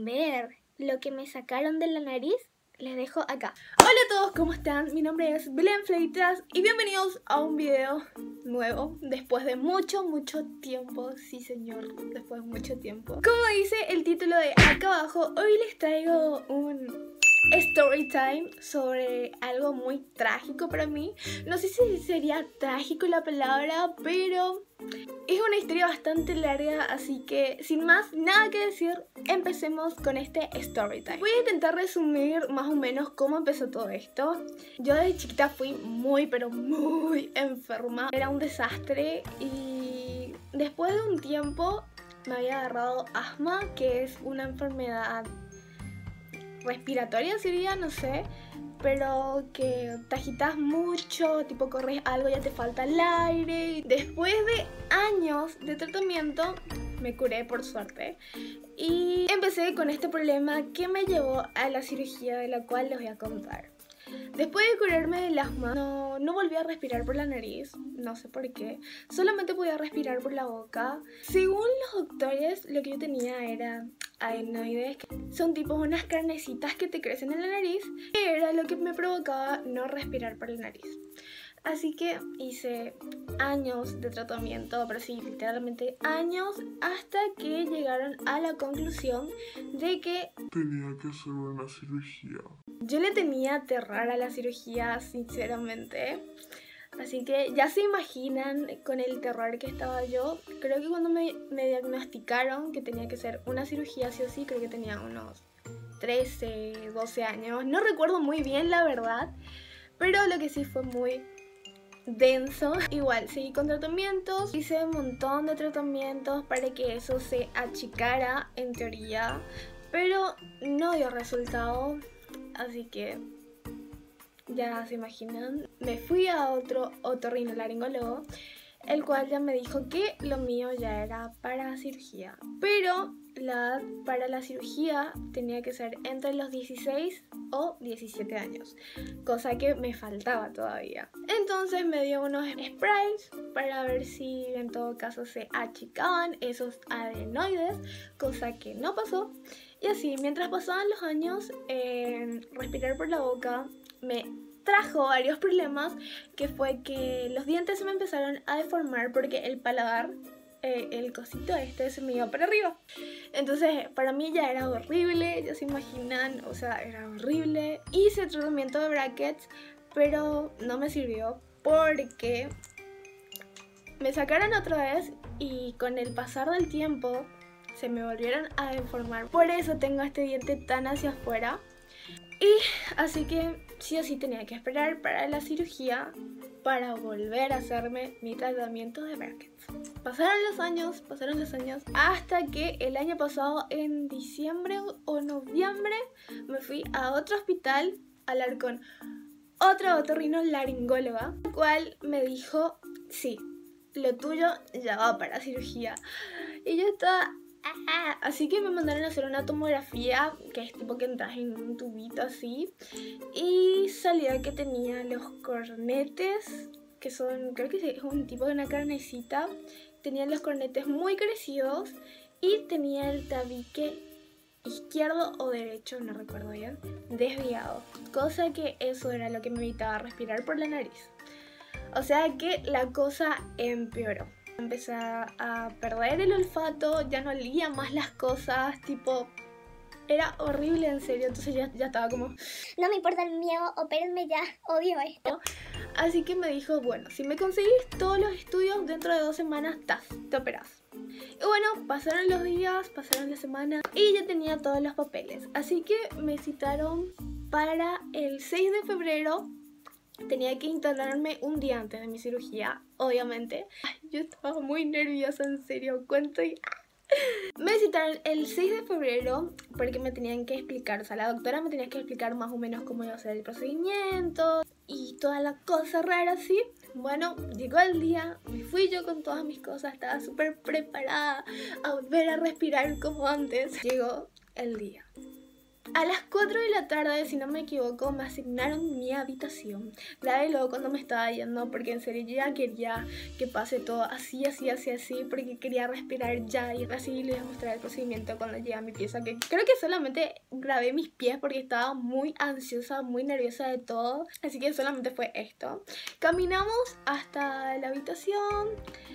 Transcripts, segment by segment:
ver lo que me sacaron de la nariz, les dejo acá. Hola a todos, ¿cómo están? Mi nombre es Belén Fleitas y bienvenidos a un video nuevo después de mucho tiempo. Sí señor, después de mucho tiempo. Como dice el título de acá abajo, hoy les traigo un story time sobre algo muy trágico para mí. No sé si sería trágico la palabra, pero es una historia bastante larga, así que sin más nada que decir, empecemos con este story time. Voy a intentar resumir más o menos cómo empezó todo esto. Yo desde chiquita fui muy enferma. Era un desastre y después de un tiempo me había agarrado asma, que es una enfermedad respiratoria sería, no sé, pero que te agitas mucho, tipo corres algo, ya te falta el aire. Después de años de tratamiento me curé por suerte y empecé con este problema que me llevó a la cirugía, de la cual les voy a contar. Después de curarme del asma, no volví a respirar por la nariz, no sé por qué, solamente podía respirar por la boca. Según los doctores, lo que yo tenía era adenoides, que son tipo unas carnecitas que te crecen en la nariz, que era lo que me provocaba no respirar por la nariz. Así que hice años de tratamiento, pero sí, literalmente años, hasta que llegaron a la conclusión de que tenía que hacer una cirugía. Yo le tenía terror a la cirugía, sinceramente. Así que ya se imaginan con el terror que estaba yo. Creo que cuando me diagnosticaron que tenía que hacer una cirugía sí o sí, creo que tenía unos 13, 12 años. No recuerdo muy bien la verdad, pero lo que sí fue muy denso. Igual, seguí con tratamientos, hice un montón de tratamientos para que eso se achicara en teoría, pero no dio resultado. Así que ya se imaginan, me fui a otro otorrinolaringólogo, el cual ya me dijo que lo mío ya era para cirugía, pero la edad para la cirugía tenía que ser entre los 16 o 17 años, cosa que me faltaba todavía. Entonces me dio unos sprays para ver si en todo caso se achicaban esos adenoides, cosa que no pasó. Y así, mientras pasaban los años, respirar por la boca me trajo varios problemas, que fue que los dientes se me empezaron a deformar porque el paladar, el cosito este, se me iba para arriba. Entonces para mí ya era horrible, ya se imaginan, o sea, era horrible. Hice tratamiento de brackets, pero no me sirvió porque me sacaron otra vez y con el pasar del tiempo se me volvieron a deformar. Por eso tengo este diente tan hacia afuera. Y así que sí o sí tenía que esperar para la cirugía para volver a hacerme mi tratamiento de brackets. Pasaron los años, hasta que el año pasado, en diciembre o noviembre, me fui a otro hospital a hablar con otra otorrinolaringóloga, la cual me dijo, sí, lo tuyo ya va para cirugía. Y yo estaba... Así que me mandaron a hacer una tomografía, que es tipo que entras en un tubito así, y salía que tenía los cornetes, que son, creo que es un tipo de una carnecita. Tenía los cornetes muy crecidos y tenía el tabique izquierdo o derecho, no recuerdo bien, desviado, cosa que eso era lo que me evitaba respirar por la nariz. O sea que la cosa empeoró. Empecé a perder el olfato, ya no olía más las cosas, tipo, era horrible en serio. Entonces ya estaba como, no me importa el miedo, opérenme ya, odio esto. Así que me dijo, bueno, si me conseguís todos los estudios dentro de 2 semanas, te operás. Y bueno, pasaron los días, pasaron la semana y ya tenía todos los papeles. Así que me citaron para el 6 de febrero. Tenía que internarme un día antes de mi cirugía, obviamente. Yo estaba muy nerviosa, en serio, cuento y... Me citaron el 6 de febrero porque me tenían que explicar, o sea, la doctora me tenía que explicar más o menos cómo iba a ser el procedimiento y toda la cosa rara así. Bueno, llegó el día, me fui yo con todas mis cosas, estaba súper preparada a volver a respirar como antes. Llegó el día. A las 4 de la tarde, si no me equivoco, me asignaron mi habitación. La de luego cuando me estaba yendo, porque en serio yo ya quería que pase todo así, porque quería respirar ya. Y así les voy a mostrar el procedimiento cuando llegué a mi pieza, que creo que solamente grabé mis pies porque estaba muy ansiosa, muy nerviosa de todo. Así que solamente fue esto. Caminamos hasta la habitación.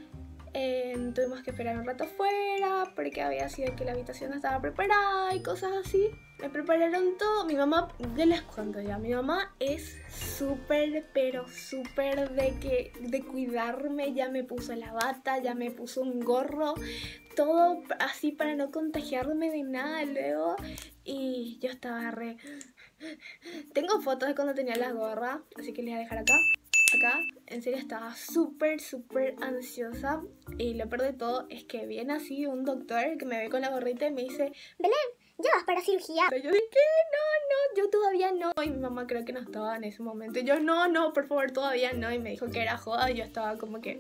Tuvimos que esperar un rato afuera porque había sido que la habitación no estaba preparada y cosas así. Me prepararon todo. Mi mamá, yo les cuento ya, mi mamá es súper, pero súper de cuidarme. Ya me puso la bata, ya me puso un gorro, todo así para no contagiarme de nada luego. Y yo estaba re... Tengo fotos de cuando tenía la gorra, así que les voy a dejar acá. En serio estaba súper ansiosa. Y lo peor de todo es que viene así un doctor que me ve con la gorrita y me dice: Belén, ya vas para cirugía. yo dije, no, yo todavía no. Y mi mamá creo que no estaba en ese momento. Y yo, no, por favor, todavía no. Y me dijo que era joda. Y yo estaba como que...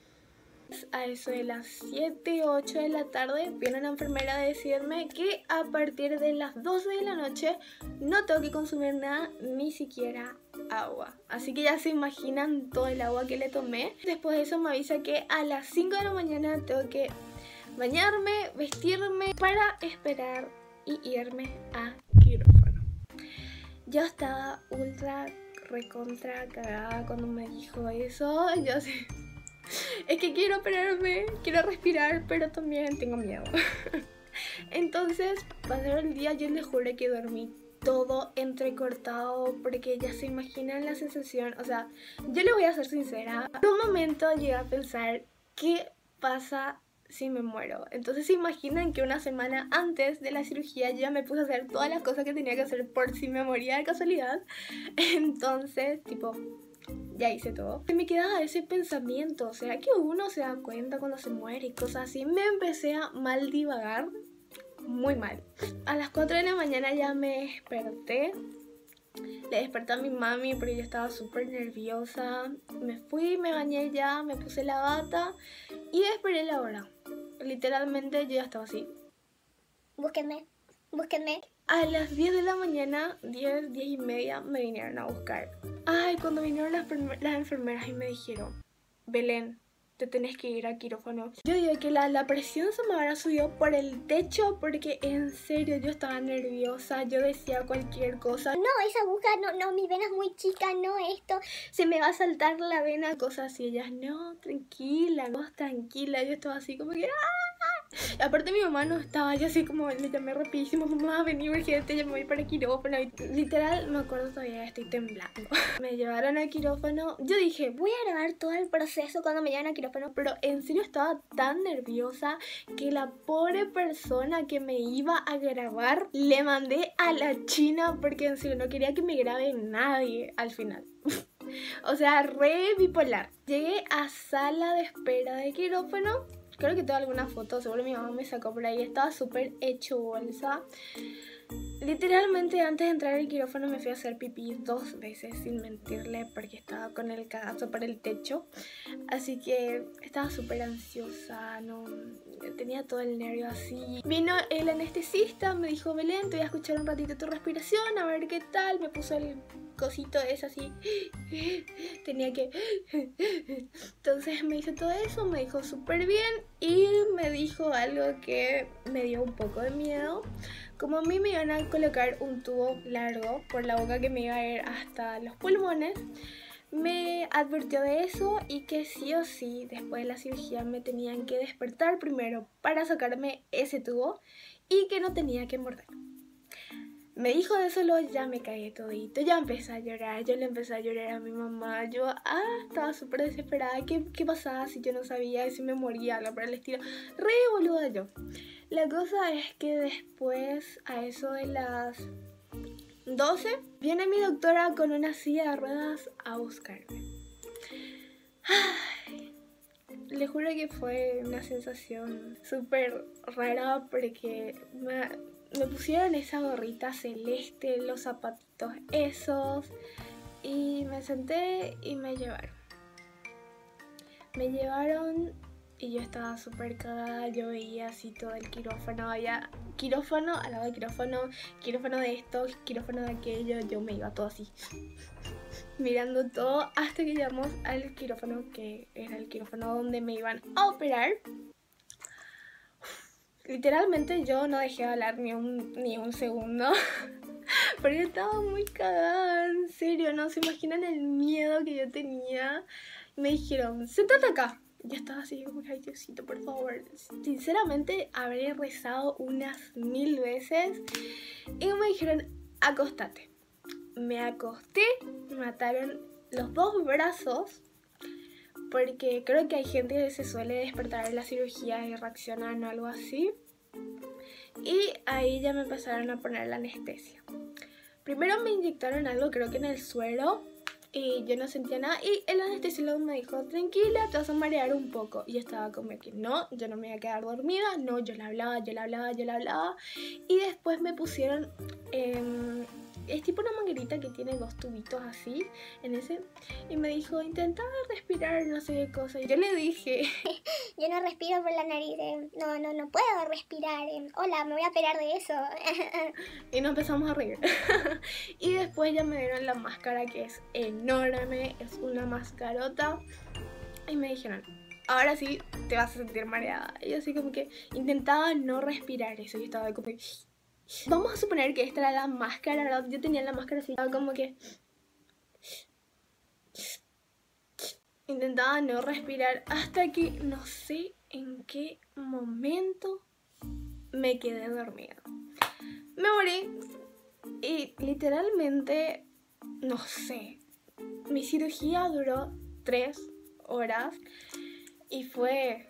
A eso de las 7, 8 de la tarde viene una enfermera a decirme que a partir de las 12 de la noche no tengo que consumir nada, ni siquiera agua. Así que ya se imaginan todo el agua que le tomé. Después de eso me avisa que a las 5 de la mañana tengo que bañarme, vestirme para esperar y irme a quirófano. Yo estaba ultra recontra cagada cuando me dijo eso. Yo sí... Es que quiero operarme, quiero respirar, pero también tengo miedo. Entonces, pasó el día, yo les juro que dormí todo entrecortado, porque ya se imaginan la sensación. O sea, yo les voy a ser sincera. En un momento llegué a pensar, ¿qué pasa si me muero? Entonces se imaginan que una semana antes de la cirugía yo ya me puse a hacer todas las cosas que tenía que hacer por si me moría de casualidad. Entonces, tipo... ya hice todo. Me quedaba ese pensamiento, o sea, que uno se da cuenta cuando se muere y cosas así. Me empecé a mal divagar, muy mal. A las 4 de la mañana ya me desperté. Le desperté a mi mami porque yo estaba súper nerviosa. Me fui, me bañé ya, me puse la bata y esperé la hora. Literalmente yo ya estaba así. Búsquenme. A las 10 de la mañana, 10 y media, me vinieron a buscar. Ay, cuando vinieron las enfermeras y me dijeron: Belén, te tenés que ir a quirófano. Yo digo que la presión se me habrá subido por el techo, porque en serio yo estaba nerviosa, yo decía cualquier cosa. No, esa aguja, no, mi vena es muy chica, no esto. Se me va a saltar la vena, cosas así. Ellas, no, tranquila, yo estaba así como que... Y aparte mi mamá no estaba, yo así como le llamé rapidísimo: mamá, vení urgente, ya me voy para quirófano. Y literal, me acuerdo todavía, estoy temblando. Me llevaron al quirófano. Yo dije, voy a grabar todo el proceso cuando me llevan al quirófano, pero en serio estaba tan nerviosa que la pobre persona que me iba a grabar le mandé a la China, porque en serio no quería que me grabe nadie al final. O sea, re bipolar. Llegué a sala de espera de quirófano. Creo que tengo alguna foto, seguro mi mamá me sacó por ahí. Estaba súper hecho bolsa. Literalmente antes de entrar al quirófano me fui a hacer pipí 2 veces, sin mentirle, porque estaba con el cagazo por el techo. Así que estaba súper ansiosa, no, tenía todo el nervio así. Vino el anestesista, me dijo: Belén, te voy a escuchar un ratito tu respiración, a ver qué tal. Me puso el cosito ese así. Tenía que... Entonces me hizo todo eso, me dijo súper bien y me dijo algo que me dio un poco de miedo. Como a mí me iban a colocar un tubo largo por la boca que me iba a ir hasta los pulmones, me advirtió de eso y que sí o sí después de la cirugía me tenían que despertar primero para sacarme ese tubo y que no tenía que morder. Me dijo de eso, ya me caí todito, ya empecé a llorar, yo le empecé a llorar a mi mamá, yo estaba súper desesperada. ¿Qué pasaba si yo no sabía si me moría, algo por el estilo? Re boluda yo. La cosa es que después, a eso de las 12, viene mi doctora con una silla de ruedas a buscarme. Ay, le juro que fue una sensación súper rara porque me pusieron esa gorrita celeste, los zapatitos esos, y me senté y me llevaron. Me llevaron y yo estaba súper cagada. Yo veía así todo el quirófano, había quirófano al lado de quirófano, quirófano de esto, quirófano de aquello. Yo me iba todo así mirando todo hasta que llegamos al quirófano, que era el quirófano donde me iban a operar. Literalmente yo no dejé de hablar ni un segundo porque estaba muy cagada, en serio, no se imaginan el miedo que yo tenía. Me dijeron, sentate acá. Yo estaba así como que, ay Diosito, por favor. Sinceramente habré rezado unas 1000 veces y me dijeron, acostate. Me acosté, me ataron los 2 brazos, porque creo que hay gente que se suele despertar en la cirugía y reaccionan o algo así. Y ahí ya me empezaron a poner la anestesia. Primero me inyectaron algo, creo que en el suero, y yo no sentía nada. Y el anestesiólogo me dijo, tranquila, te vas a marear un poco. Y yo estaba como que no, yo no me voy a quedar dormida. No, yo le hablaba. Y después me pusieron... es tipo una manguerita que tiene 2 tubitos así en ese, y me dijo, intenta respirar no sé qué cosa. Y yo le dije, Yo no respiro por la nariz, no puedo respirar, hola, me voy a operar de eso. y nos empezamos a reír. Y después ya me dieron la máscara, que es enorme, es una mascarota, y me dijeron, ahora sí te vas a sentir mareada. Y yo así como que intentaba no respirar eso, y estaba como que... Vamos a suponer que esta era la máscara, ¿verdad? Yo tenía la máscara así, como que... Intentaba no respirar hasta que no sé en qué momento me quedé dormida. Me morí y literalmente, no sé, mi cirugía duró 3 horas y fue...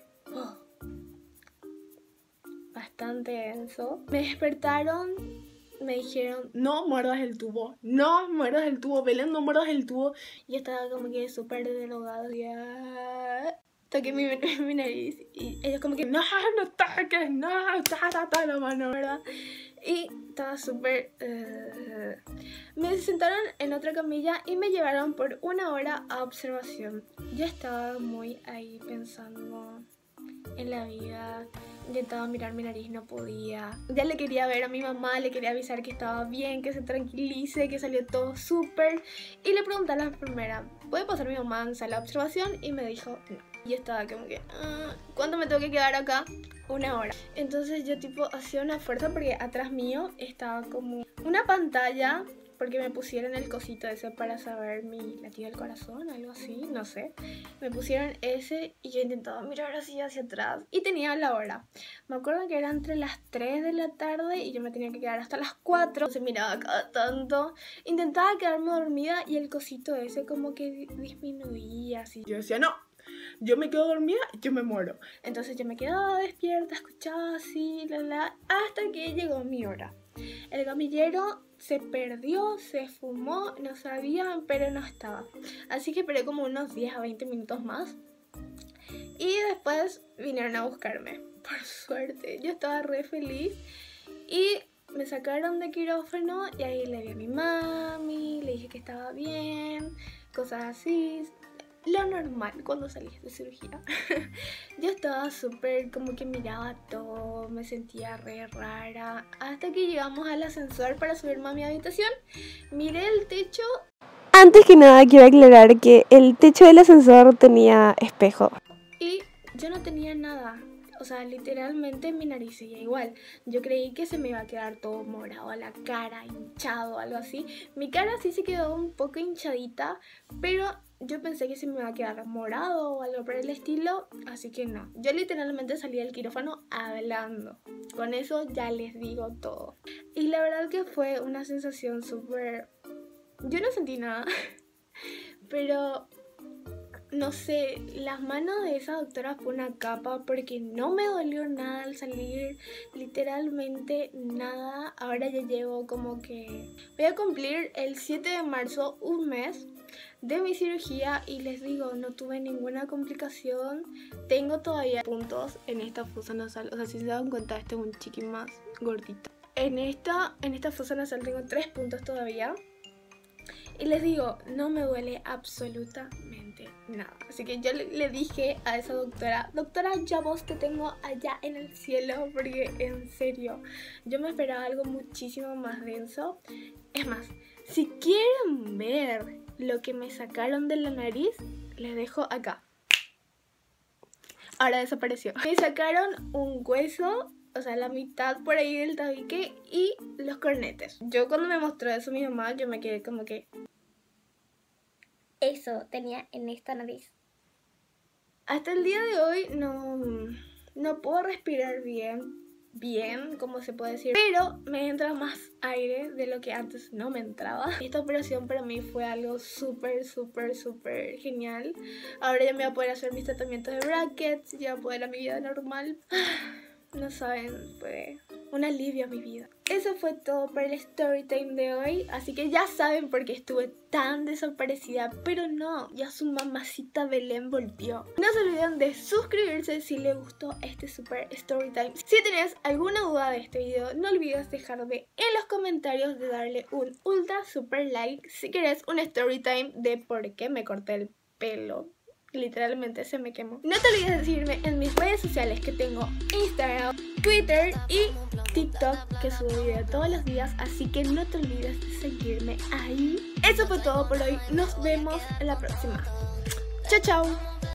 bastante denso. Me despertaron, me dijeron, no muerdas el tubo, Belén, no muerdas el tubo. Y estaba como que súper drogado, ya. Toqué mi nariz y ellos como que, no toques, no, la mano, ¿verdad? Y estaba súper... Me sentaron en otra camilla y me llevaron por 1 hora a observación. Yo estaba muy ahí pensando en la vida. Intentaba mirar mi nariz, no podía. Ya le quería ver a mi mamá, le quería avisar que estaba bien, que se tranquilice, que salió todo súper. Y le pregunté a la enfermera, ¿puede pasar mi mamá en sala de observación? Y me dijo, no. Y estaba como que, ¿cuánto me tengo que quedar acá? 1 hora. Entonces yo tipo hacía una fuerza porque atrás mío estaba como una pantalla, porque me pusieron el cosito ese para saber mi latido del corazón, algo así, no sé. Me pusieron ese y yo intentaba mirar así hacia atrás y tenía la hora. Me acuerdo que era entre las 3 de la tarde y yo me tenía que quedar hasta las 4. Se miraba cada tanto. Intentaba quedarme dormida y el cosito ese como que disminuía así. Yo decía, no, yo me quedo dormida, yo me muero. Entonces yo me quedaba despierta, escuchaba así, hasta que llegó mi hora. El gamillero se perdió, se fumó, no sabía, pero no estaba. Así que esperé como unos 10 a 20 minutos más. Y después vinieron a buscarme. Por suerte, yo estaba re feliz. Y me sacaron de quirófano y ahí le vi a mi mami, le dije que estaba bien, cosas así. Lo normal cuando salís de cirugía. Yo estaba súper como que miraba todo, me sentía re rara. Hasta que llegamos al ascensor para subirme a mi habitación. Miré el techo. Antes que nada quiero aclarar que el techo del ascensor tenía espejo. Y yo no tenía nada. O sea, literalmente mi nariz seguía igual. Yo creí que se me iba a quedar todo morado, la cara, hinchado, algo así. Mi cara sí se quedó un poco hinchadita, pero yo pensé que se me iba a quedar morado o algo por el estilo, así que no. Yo literalmente salí del quirófano hablando. Con eso ya les digo todo. Y la verdad que fue una sensación súper... Yo no sentí nada, pero... No sé, las manos de esa doctora fue una capa porque no me dolió nada al salir, literalmente nada. Ahora ya llevo como que... Voy a cumplir el 7 de marzo 1 mes de mi cirugía y les digo, no tuve ninguna complicación. Tengo todavía puntos en esta fosa nasal, o sea, si se dan cuenta, este es un chiqui más gordito. En esta fosa nasal tengo 3 puntos todavía. Y les digo, no me duele absolutamente nada. Así que yo le dije a esa doctora, ya vos te tengo allá en el cielo, porque en serio, yo me esperaba algo muchísimo más denso. Es más, si quieren ver lo que me sacaron de la nariz, les dejo acá. Ahora desapareció. Me sacaron un hueso, o sea, la mitad por ahí del tabique y los cornetes. Yo cuando me mostró eso mi mamá, yo me quedé como que... Eso tenía en esta nariz. Hasta el día de hoy no puedo respirar bien, como se puede decir, pero me entra más aire de lo que antes no me entraba. Esta operación para mí fue algo súper genial. Ahora ya me voy a poder hacer mis tratamientos de brackets, ya voy a poder a mi vida normal. No saben, fue un alivio a mi vida. Eso fue todo para el story time de hoy. Así que ya saben por qué estuve tan desaparecida. Pero no, ya su mamacita Belén volvió. No se olviden de suscribirse si les gustó este super story time. Si tenés alguna duda de este video, no olvides dejarme en los comentarios de darle un ultra super like. Si querés un story time de por qué me corté el pelo. Literalmente se me quemó. No te olvides de seguirme en mis redes sociales, que tengo Instagram, Twitter y TikTok, que subo video todos los días, así que no te olvides de seguirme ahí. Eso fue todo por hoy. Nos vemos en la próxima. Chao, chao.